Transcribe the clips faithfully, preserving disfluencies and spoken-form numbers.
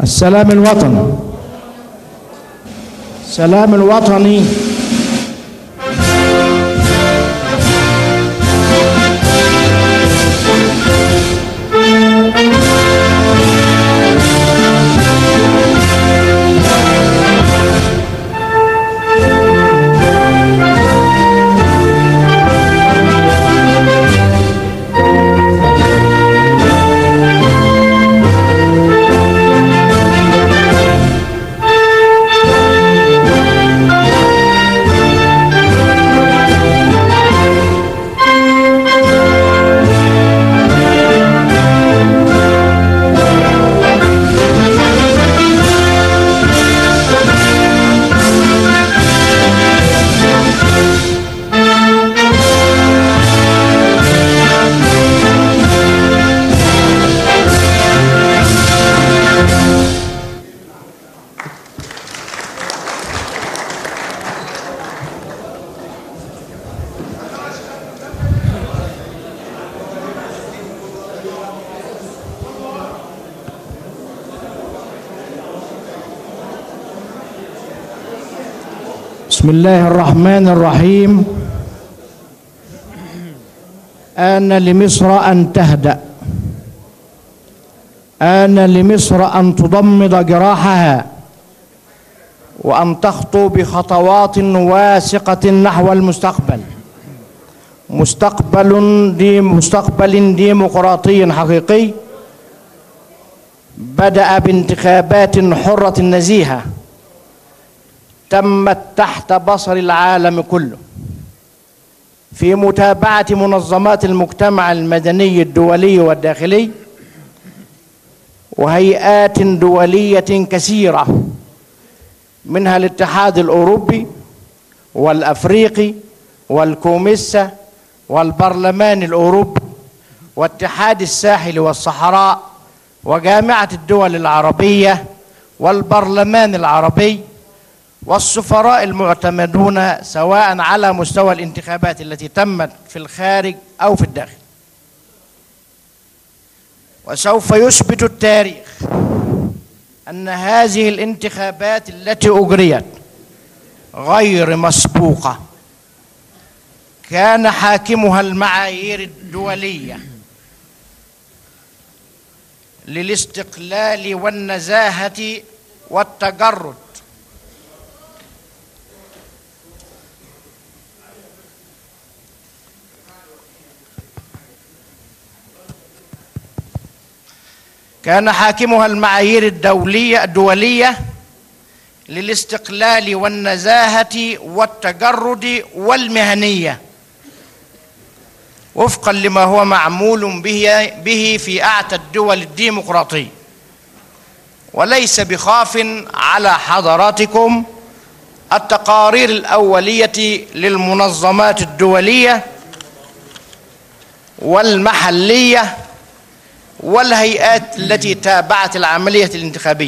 السلام الوطني. السلام الوطني. بسم الله الرحمن الرحيم. آن لمصر أن تهدأ، آن لمصر أن تضمد جراحها وأن تخطو بخطوات واثقة نحو المستقبل، مستقبل دي مستقبل ديمقراطي حقيقي بدأ بانتخابات حرة نزيهة تمت تحت بصر العالم كله في متابعة منظمات المجتمع المدني الدولي والداخلي وهيئات دولية كثيرة، منها الاتحاد الأوروبي والأفريقي والكوميسا والبرلمان الأوروبي واتحاد الساحل والصحراء وجامعة الدول العربية والبرلمان العربي والسفراء المعتمدون سواء على مستوى الانتخابات التي تمت في الخارج أو في الداخل. وسوف يثبت التاريخ أن هذه الانتخابات التي أجريت غير مسبوقة، كان حاكمها المعايير الدولية للاستقلال والنزاهة والتجرد، كان حاكمها المعايير الدولية الدولية للاستقلال والنزاهة والتجرد والمهنية، وفقا لما هو معمول به به في أعتى الدول الديمقراطية. وليس بخاف على حضراتكم التقارير الأولية للمنظمات الدولية والمحلية والهيئات التي تابعت العملية الانتخابية،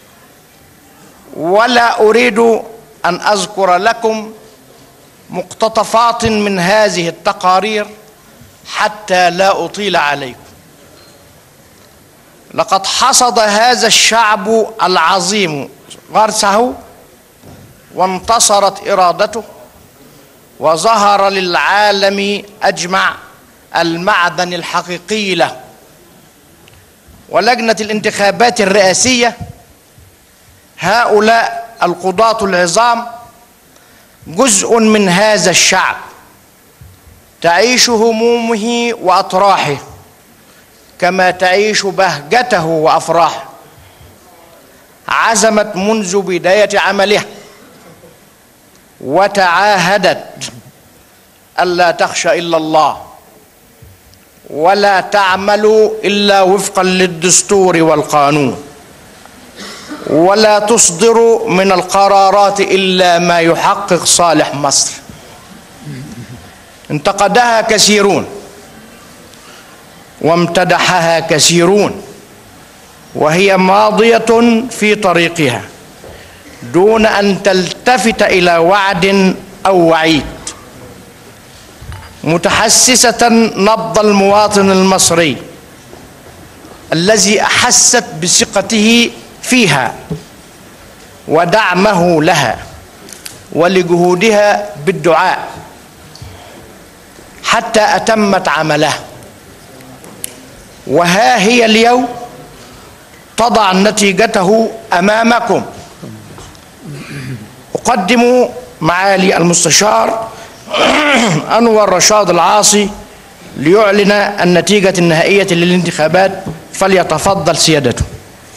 ولا أريد أن أذكر لكم مقتطفات من هذه التقارير حتى لا أطيل عليكم. لقد حصد هذا الشعب العظيم غرسه وانتصرت إرادته، وظهر للعالم أجمع المعدن الحقيقي له. ولجنة الانتخابات الرئاسية هؤلاء القضاة العظام جزء من هذا الشعب تعيش همومه وأطراحه كما تعيش بهجته وأفراحه. عزمت منذ بداية عملها وتعاهدت ألا تخشى إلا الله ولا تعمل إلا وفقا للدستور والقانون، ولا تصدر من القرارات إلا ما يحقق صالح مصر. انتقدها كثيرون وامتدحها كثيرون، وهي ماضية في طريقها دون أن تلتفت إلى وعد أو وعيد، متحسسة نبض المواطن المصري الذي أحست بثقته فيها ودعمه لها ولجهودها بالدعاء حتى أتمت عملها، وها هي اليوم تضع نتيجته أمامكم. أقدم معالي المستشار أنور رشاد العاصي ليعلن النتيجة النهائية للانتخابات، فليتفضل سيادته.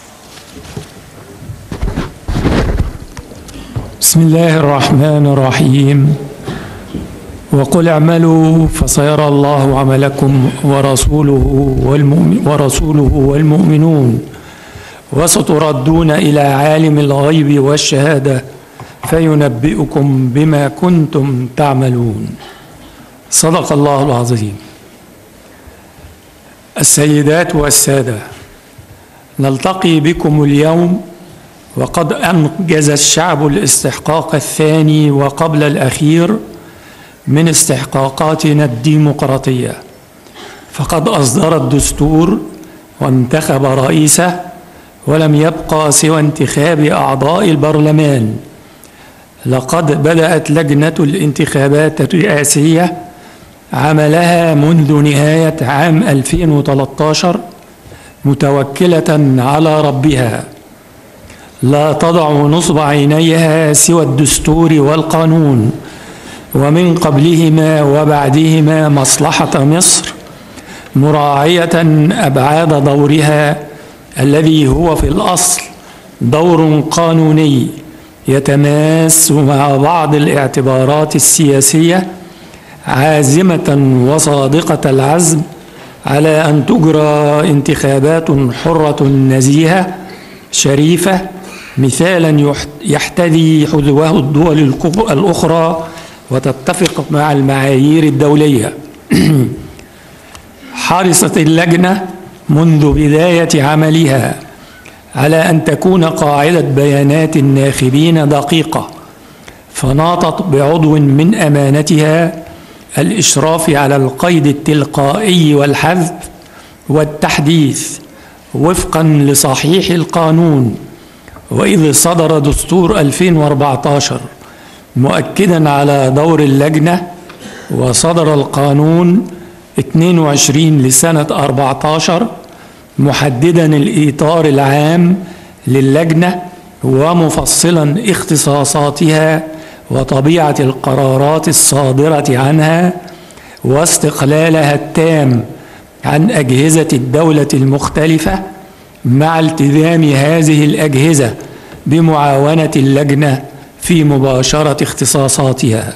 بسم الله الرحمن الرحيم. وقل اعملوا فسيرى الله عملكم ورسوله والمؤمن ورسوله والمؤمنون وستردون إلى عالم الغيب والشهادة فينبئكم بما كنتم تعملون. صدق الله العظيم. السيدات والسادة، نلتقي بكم اليوم وقد أنجز الشعب الاستحقاق الثاني وقبل الأخير من استحقاقاتنا الديمقراطية، فقد أصدر الدستور وانتخب رئيسه، ولم يبقى سوى انتخاب أعضاء البرلمان. لقد بدأت لجنة الانتخابات الرئاسية عملها منذ نهاية عام ألفين وثلاثة عشر متوكلة على ربها، لا تضع نصب عينيها سوى الدستور والقانون، ومن قبلهما وبعدهما مصلحة مصر، مراعية أبعاد دورها الذي هو في الأصل دور قانوني يتماس مع بعض الاعتبارات السياسية، عازمة وصادقة العزم على أن تجرى انتخابات حرة نزيهة شريفة، مثالا يحتذي حذوه الدول الأخرى وتتفق مع المعايير الدولية. حرصت اللجنة منذ بداية عملها على أن تكون قاعدة بيانات الناخبين دقيقة، فناطت بعضو من أمانتها الإشراف على القيد التلقائي والحذف والتحديث وفقا لصحيح القانون. وإذ صدر دستور ألفين وأربعة عشر مؤكدا على دور اللجنة، وصدر القانون اثنين وعشرين لسنة أربعة عشر محددا الإطار العام للجنة ومفصلا اختصاصاتها وطبيعة القرارات الصادرة عنها واستقلالها التام عن أجهزة الدولة المختلفة، مع التزام هذه الأجهزة بمعاونة اللجنة في مباشرة اختصاصاتها.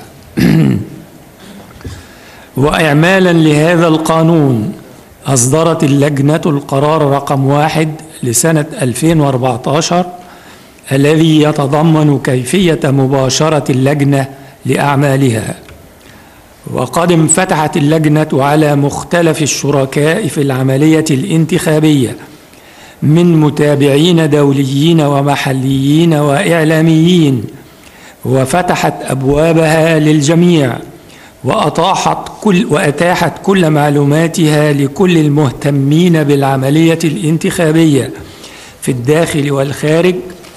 وإعمالا لهذا القانون أصدرت اللجنة القرار رقم واحد لسنة ألفين وأربعة عشر الذي يتضمن كيفية مباشرة اللجنة لأعمالها. وقد انفتحت اللجنة على مختلف الشركاء في العملية الانتخابية من متابعين دوليين ومحليين وإعلاميين، وفتحت أبوابها للجميع، وأتاحت كل, وأتاحت كل معلوماتها لكل المهتمين بالعملية الانتخابية في الداخل والخارج،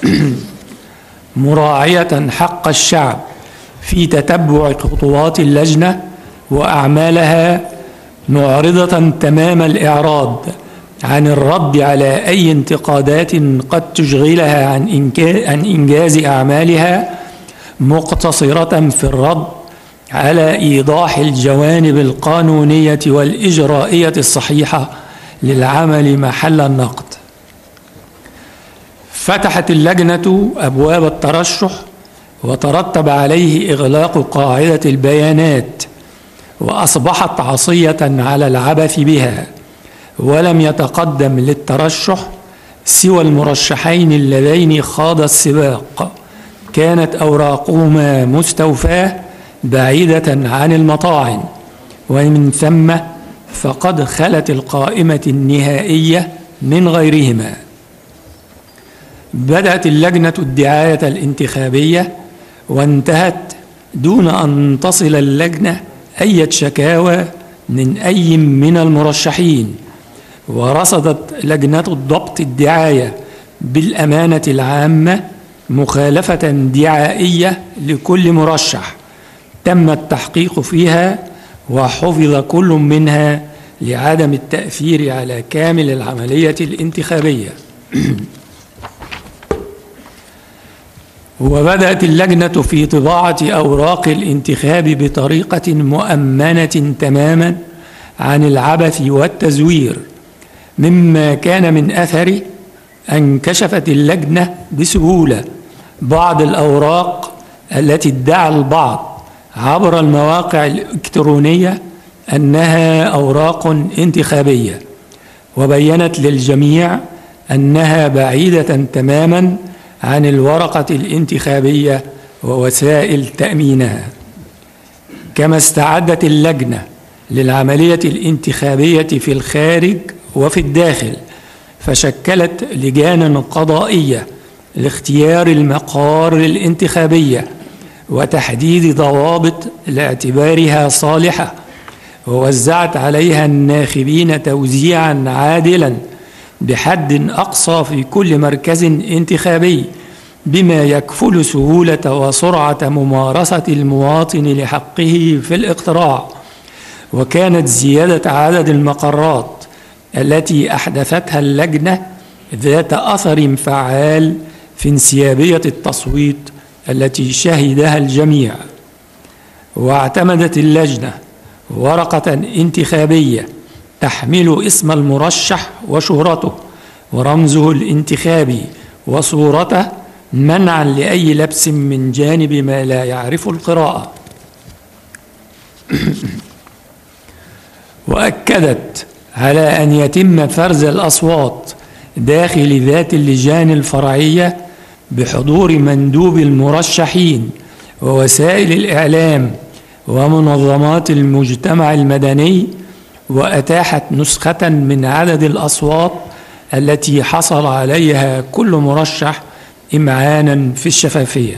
مراعية حق الشعب في تتبع خطوات اللجنة وأعمالها، معرضة تمام الإعراض عن الرد على أي انتقادات قد تشغلها عن إنجاز أعمالها، مقتصرة في الرد على إيضاح الجوانب القانونية والإجرائية الصحيحة للعمل محل النقد. فتحت اللجنة أبواب الترشح، وترتب عليه إغلاق قاعدة البيانات، وأصبحت عصية على العبث بها، ولم يتقدم للترشح سوى المرشحين اللذين خاض السباق كانت أوراقهما مستوفاة بعيدة عن المطاعن، ومن ثم فقد خلت القائمة النهائية من غيرهما. بدأت اللجنة الدعاية الانتخابية وانتهت دون أن تصل اللجنة أي شكاوى من أي من المرشحين. ورصدت لجنة الضبط الدعاية بالأمانة العامة مخالفة دعائية لكل مرشح تم التحقيق فيها وحفظ كل منها لعدم التأثير على كامل العملية الانتخابية. وبدأت اللجنة في طباعة أوراق الانتخاب بطريقة مؤمنة تماما عن العبث والتزوير، مما كان من أثره أن كشفت اللجنة بسهولة بعض الأوراق التي ادعى البعض عبر المواقع الإلكترونية أنها أوراق انتخابية، وبينت للجميع أنها بعيدة تماما عن الورقة الانتخابية ووسائل تأمينها. كما استعدت اللجنة للعملية الانتخابية في الخارج وفي الداخل، فشكلت لجانا قضائية لاختيار المقار الانتخابية وتحديد ضوابط لاعتبارها صالحة، ووزعت عليها الناخبين توزيعا عادلا بحد أقصى في كل مركز انتخابي، بما يكفل سهولة وسرعة ممارسة المواطن لحقه في الاقتراع. وكانت زيادة عدد المقرات التي أحدثتها اللجنة ذات أثر فعال في انسيابية التصويت التي شهدها الجميع. واعتمدت اللجنة ورقة انتخابية تحمل اسم المرشح وشهرته ورمزه الانتخابي وصورته، منعا لأي لبس من جانب ما لا يعرف القراءة. وأكدت على أن يتم فرز الأصوات داخل ذات اللجان الفرعية بحضور مندوب المرشحين ووسائل الإعلام ومنظمات المجتمع المدني، وأتاحت نسخة من عدد الأصوات التي حصل عليها كل مرشح إمعانا في الشفافية.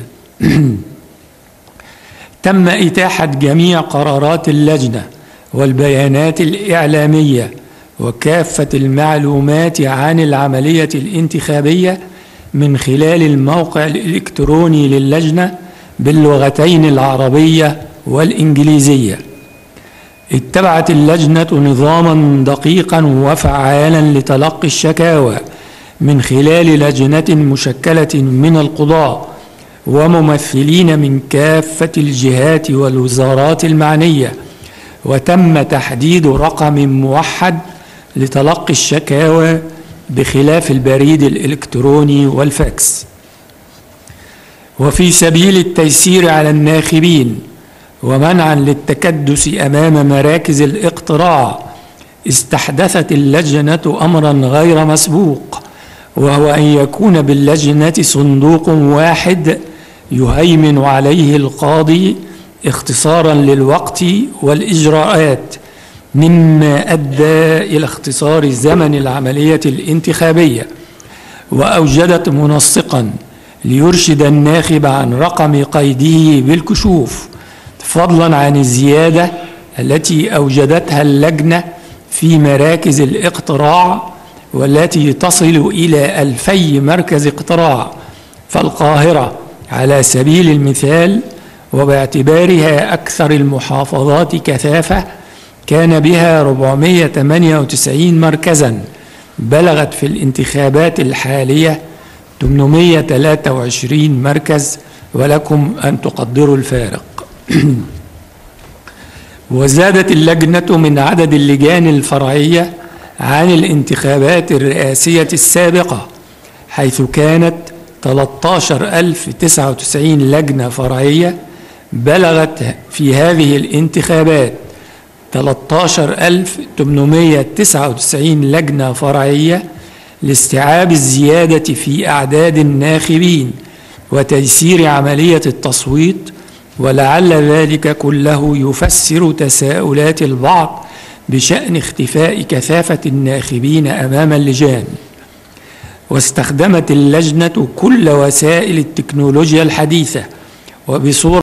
تم إتاحة جميع قرارات اللجنة والبيانات الإعلامية وكافة المعلومات عن العملية الانتخابية من خلال الموقع الإلكتروني للجنة باللغتين العربية والإنجليزية. اتبعت اللجنة نظاما دقيقا وفعالا لتلقي الشكاوى من خلال لجنة مشكلة من القضاء وممثلين من كافة الجهات والوزارات المعنية، وتم تحديد رقم موحد لتلقي الشكاوى بخلاف البريد الإلكتروني والفاكس. وفي سبيل التيسير على الناخبين ومنعا للتكدس أمام مراكز الاقتراع، استحدثت اللجنة أمرا غير مسبوق، وهو أن يكون باللجنة صندوق واحد يهيمن عليه القاضي اختصارا للوقت والإجراءات، مما أدى إلى اختصار زمن العملية الانتخابية. وأوجدت منسقا ليرشد الناخب عن رقم قيده بالكشوف، فضلا عن الزيادة التي أوجدتها اللجنة في مراكز الاقتراع والتي تصل إلى ألفي مركز اقتراع. فالقاهرة على سبيل المثال، وباعتبارها أكثر المحافظات كثافة، كان بها أربعمائة وثمانية وتسعين مركزا، بلغت في الانتخابات الحالية ثمانمائة وثلاثة وعشرين مركز، ولكم أن تقدروا الفارق. وزادت اللجنة من عدد اللجان الفرعية عن الانتخابات الرئاسية السابقة، حيث كانت ثلاثة عشر ألف وتسعة وتسعين لجنة فرعية، بلغت في هذه الانتخابات ثلاثة عشر ألف وثمانمائة وتسعة وتسعين لجنة فرعية لاستيعاب الزيادة في أعداد الناخبين وتيسير عملية التصويت. ولعل ذلك كله يفسر تساؤلات البعض بشأن اختفاء كثافة الناخبين أمام اللجان. واستخدمت اللجنة كل وسائل التكنولوجيا الحديثة وبصورة